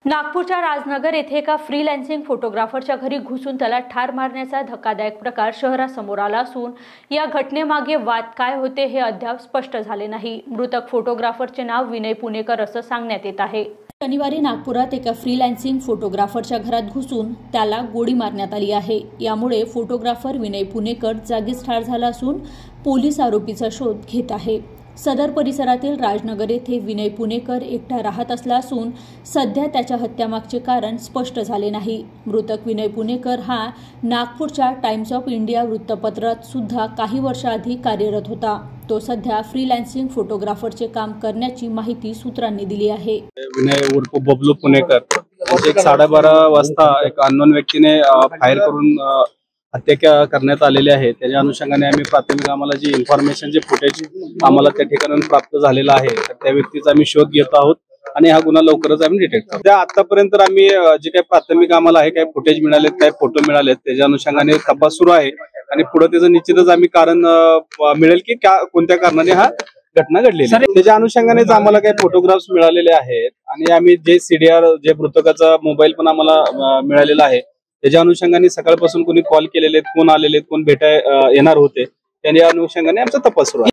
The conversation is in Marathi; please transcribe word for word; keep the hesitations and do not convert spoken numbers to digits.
नागपूरच्या राजनगर येथे एका फ्रीलान्सिंग फोटोग्राफरच्या घरी घुसून त्याला ठार मारण्याचा धक्कादायक प्रकार शहरासमोर आला असून या घटनेमागे वाद काय होते हे अद्याप स्पष्ट झाले नाही। मृतक फोटोग्राफरचे नाव विनय पुणेकर असं सांगण्यात येत आहे। शनिवारी नागपुरात एका फ्रीलान्सिंग फोटोग्राफरच्या घरात घुसून त्याला गोळी मारण्यात आली आहे। यामुळे फोटोग्राफर विनय पुणेकर जागीच ठार झाला असून पोलीस आरोपीचा शोध घेत आहे। सदर परिसरातील राजनगर येथे विनय पुणेकर एकटा राहत असला असून सध्या त्याच्या हत्येमागचे कारण स्पष्ट झाले नाही। मृतक विनय पुणेकर हा नागपूरच्या टाइम्स ऑफ इंडिया वृत्तपत्रात सुद्धा काही वर्षाआधी कार्यरत होता। तो सध्या फ्रीलान्सिंग फोटोग्राफरचे काम करण्याची माहिती सूत्रांनी दिली आहे। विनय उर्फ बबलू पुणेकर एक साडेबारा वाजता एक अननोन व्यक्तीने फायर करून हत्या करण्यात आलेली आहे। त्याच्या अनुषंगाने आम्ही प्राथमिक आम्हाला जी इन्फॉर्मेशन जे फुटेज आम्हाला त्या ठिकाणी प्राप्त झालेला आहे त्या व्यक्तीचा आम्ही शोध घेत आहोत आणि हा गुन्हा लवकरच आम्ही डिटेक्ट करू। त्या आतापर्यंत आम्ही जे काही प्राथमिक आम्हाला आहे, काही फुटेज मिळालेत, काही फोटो मिळालेत, त्याच्या अनुषंगाने तपास सुरू आहे आणि पुढे त्याचं निश्चितच आम्ही कारण मिळेल की कोणत्या कारणाने हा घटना घडलेली आहे। त्याच्या अनुषंगानेच आम्हाला काही फोटोग्राफ्स मिळालेले आहेत आणि आम्ही जे सीडीआर जे मृतकाचा मोबाईल पण आम्हाला मिळालेला आहे त्याच्या अनुषंगाने सकाळपासून कोणी कॉल केलेले, कोण आलेले, कोण भेटाय येणार होते, त्या अनुषंगाने आमचा तपास सुरू आहे।